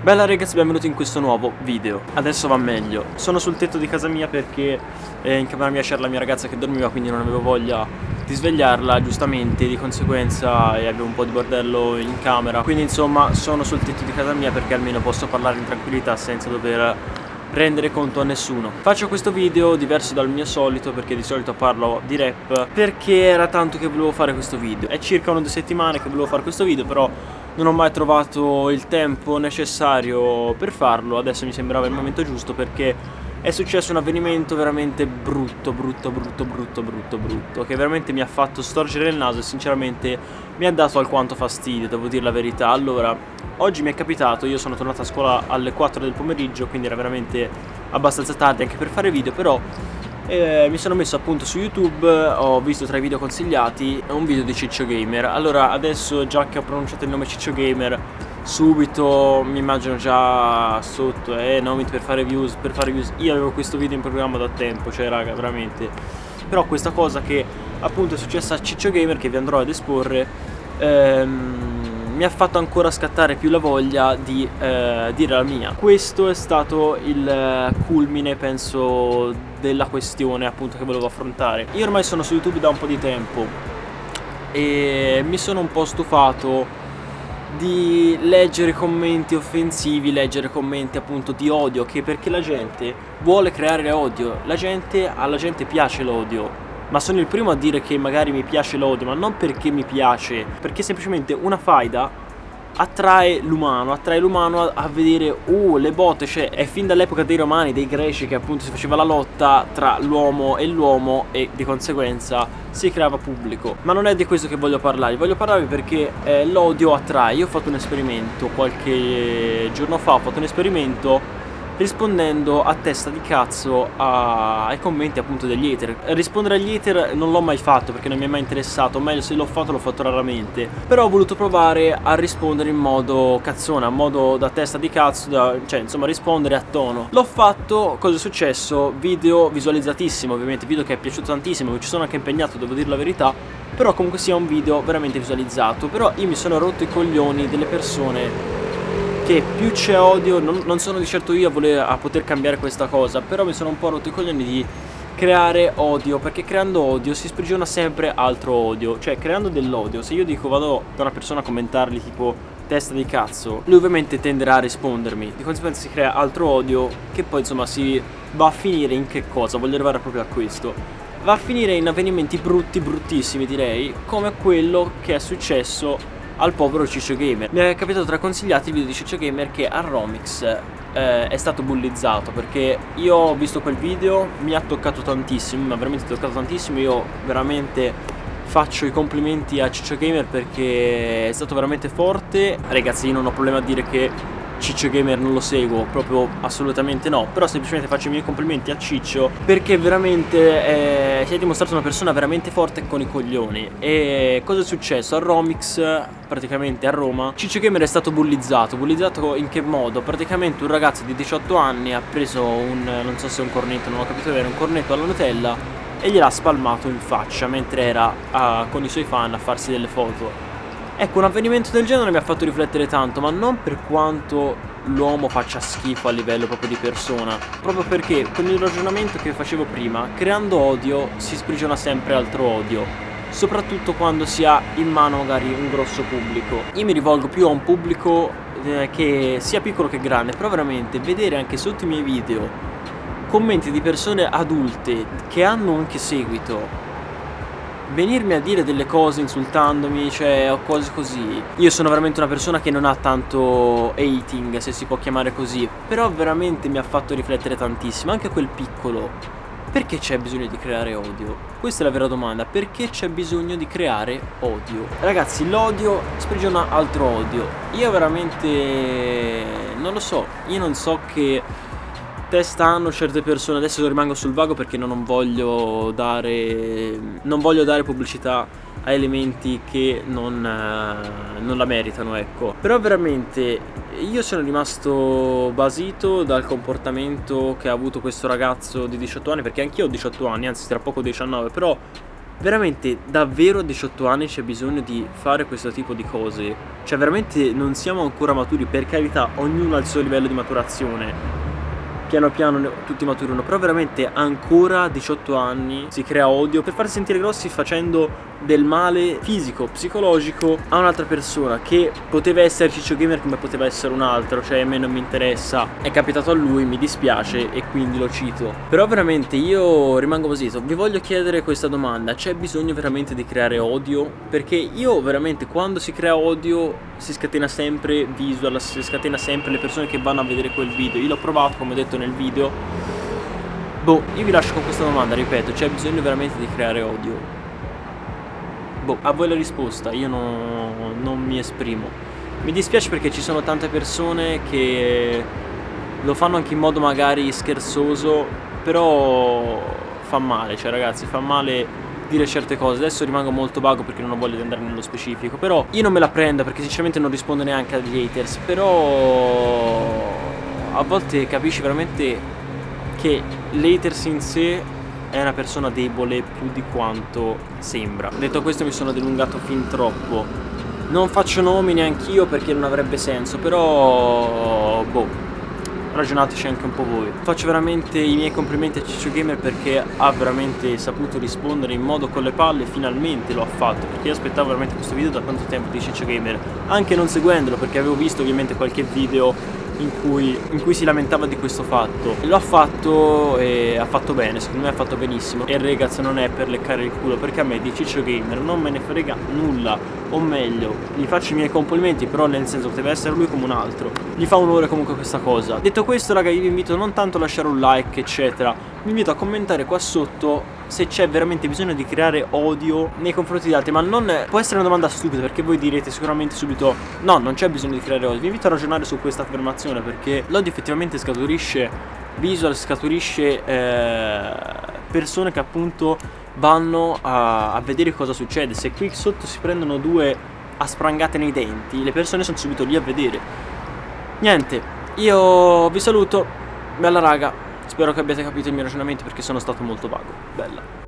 Bella ragazzi, benvenuti in questo nuovo video. Adesso va meglio. Sono sul tetto di casa mia perché in camera mia c'era la mia ragazza che dormiva, quindi non avevo voglia di svegliarla, giustamente, di conseguenza avevo un po' di bordello in camera. Quindi insomma sono sul tetto di casa mia perché almeno posso parlare in tranquillità senza dover rendere conto a nessuno. Faccio questo video diverso dal mio solito perché di solito parlo di rap, perché era tanto che volevo fare questo video. È circa 1 o 2 settimane che volevo fare questo video, però non ho mai trovato il tempo necessario per farlo. Adesso mi sembrava il momento giusto perché è successo un avvenimento veramente brutto, che veramente mi ha fatto storcere il naso e sinceramente mi ha dato alquanto fastidio, devo dire la verità. Allora, oggi mi è capitato, io sono tornato a scuola alle 4 del pomeriggio, quindi era veramente abbastanza tardi anche per fare video, però mi sono messo appunto su YouTube, ho visto tra i video consigliati un video di Ciccio Gamer. Allora adesso, già che ho pronunciato il nome Ciccio Gamer, subito mi immagino già sotto nomi per fare views, Io avevo questo video in programma da tempo, cioè raga, veramente. Però questa cosa che appunto è successa a Ciccio Gamer, che vi andrò ad esporre, mi ha fatto ancora scattare più la voglia di dire la mia. Questo è stato il culmine, penso, della questione appunto che volevo affrontare. Io ormai sono su YouTube da un po' di tempo e mi sono un po' stufato di leggere commenti offensivi, leggere commenti appunto di odio, che perché la gente vuole creare odio, alla gente piace l'odio. Ma sono il primo a dire che magari mi piace l'odio, ma non perché mi piace, perché semplicemente una faida attrae l'umano a vedere le botte. Cioè è fin dall'epoca dei Romani, dei Greci, che appunto si faceva la lotta tra l'uomo e di conseguenza si creava pubblico. Ma non è di questo che voglio parlare perché l'odio attrae. Io ho fatto un esperimento qualche giorno fa, rispondendo a testa di cazzo ai commenti appunto degli hater. Rispondere agli hater non l'ho mai fatto perché non mi è mai interessato, o meglio, se l'ho fatto raramente. Però ho voluto provare a rispondere in modo cazzona, in modo da testa di cazzo, cioè insomma rispondere a tono. L'ho fatto, cosa è successo? Video visualizzatissimo, ovviamente, video che è piaciuto tantissimo, mi ci sono anche impegnato, devo dire la verità. Però comunque sia un video veramente visualizzato. Però io mi sono rotto i coglioni delle persone che più c'è odio, non sono di certo io a poter cambiare questa cosa, però mi sono un po' rotto i coglioni di creare odio, perché creando odio si sprigiona sempre altro odio. Cioè creando dell'odio, se io dico vado da una persona a commentargli tipo testa di cazzo, lui ovviamente tenderà a rispondermi, di conseguenza si crea altro odio che poi insomma si va a finire in che cosa? Voglio arrivare proprio a questo. Va a finire in avvenimenti bruttissimi, direi, come quello che è successo al povero Ciccio Gamer. Mi è capitato tra consigliati il video di Ciccio Gamer che a Romix è stato bullizzato, perché io ho visto quel video, mi ha toccato tantissimo, mi ha veramente toccato tantissimo. Io veramente faccio i complimenti a Ciccio Gamer perché è stato veramente forte. Ragazzi, io non ho problema a dire che Ciccio Gamer non lo seguo, proprio assolutamente no, però semplicemente faccio i miei complimenti a Ciccio perché veramente si è dimostrato una persona veramente forte con i coglioni. E cosa è successo? A Romix, praticamente a Roma, Ciccio Gamer è stato bullizzato in che modo? Praticamente un ragazzo di 18 anni ha preso non so se un cornetto, non ho capito bene, un cornetto alla Nutella e gliel'ha spalmato in faccia mentre era con i suoi fan a farsi delle foto. Ecco, un avvenimento del genere mi ha fatto riflettere tanto, ma non per quanto l'uomo faccia schifo a livello proprio di persona, proprio perché con il ragionamento che facevo prima, creando odio si sprigiona sempre altro odio, soprattutto quando si ha in mano magari un grosso pubblico. Io mi rivolgo più a un pubblico che sia piccolo che grande, però veramente vedere anche sotto i miei video commenti di persone adulte che hanno anche seguito venirmi a dire delle cose insultandomi, cioè, o cose così. Io sono veramente una persona che non ha tanto hating, se si può chiamare così, però veramente mi ha fatto riflettere tantissimo, anche quel piccolo. Perché c'è bisogno di creare odio? Questa è la vera domanda, perché c'è bisogno di creare odio? Ragazzi, l'odio sprigiona altro odio. Io veramente non lo so, io non so che testa hanno certe persone. Adesso rimango sul vago perché non voglio dare pubblicità a elementi che non la meritano, ecco. Però veramente io sono rimasto basito dal comportamento che ha avuto questo ragazzo di 18 anni, perché anch'io ho 18 anni, anzi tra poco 19, però veramente davvero a 18 anni c'è bisogno di fare questo tipo di cose? Cioè veramente non siamo ancora maturi, per carità, ognuno ha il suo livello di maturazione, piano piano tutti maturano, però veramente ancora a 18 anni si crea odio per farsi sentire grossi facendo del male fisico, psicologico a un'altra persona che poteva essere Ciccio Gamer come poteva essere un altro, cioè a me non mi interessa, è capitato a lui, mi dispiace e quindi lo cito. Però veramente io rimango basito, vi voglio chiedere questa domanda: c'è bisogno veramente di creare odio? Perché io veramente quando si crea odio si scatena sempre visual, si scatena sempre le persone che vanno a vedere quel video. Io l'ho provato, come ho detto nel video. Boh, io vi lascio con questa domanda, ripeto, c'è bisogno veramente di creare odio? Boh, a voi la risposta, io non mi esprimo. Mi dispiace perché ci sono tante persone che lo fanno anche in modo magari scherzoso, però fa male, cioè ragazzi, fa male dire certe cose. Adesso rimango molto vago perché non ho voglia di andare nello specifico, però io non me la prendo perché sinceramente non rispondo neanche agli haters, però a volte capisci veramente che l'haters in sé è una persona debole più di quanto sembra. Detto questo mi sono dilungato fin troppo, non faccio nomi neanch'io perché non avrebbe senso, però boh, ragionateci anche un po' voi. Faccio veramente i miei complimenti a Ciccio Gamer perché ha veramente saputo rispondere in modo con le palle, finalmente lo ha fatto, perché io aspettavo veramente questo video da tanto tempo di Ciccio Gamer, anche non seguendolo perché avevo visto ovviamente qualche video in cui si lamentava di questo fatto. Lo ha fatto e ha fatto bene, secondo me ha fatto benissimo. E ragazzi, non è per leccare il culo, perché a me di Ciccio Gamer non me ne frega nulla, o meglio, gli faccio i miei complimenti, però nel senso poteva essere lui come un altro, gli fa onore comunque questa cosa. Detto questo raga, io vi invito non tanto a lasciare un like eccetera, vi invito a commentare qua sotto se c'è veramente bisogno di creare odio nei confronti di altri. Ma non può essere una domanda stupida, perché voi direte sicuramente subito no, non c'è bisogno di creare odio. Vi invito a ragionare su questa affermazione, perché l'odio effettivamente scaturisce visual, scaturisce persone che appunto vanno a vedere cosa succede. Se qui sotto si prendono due a sprangate nei denti, le persone sono subito lì a vedere. Niente, io vi saluto, bella raga. Spero che abbiate capito il mio ragionamento perché sono stato molto vago. Bella.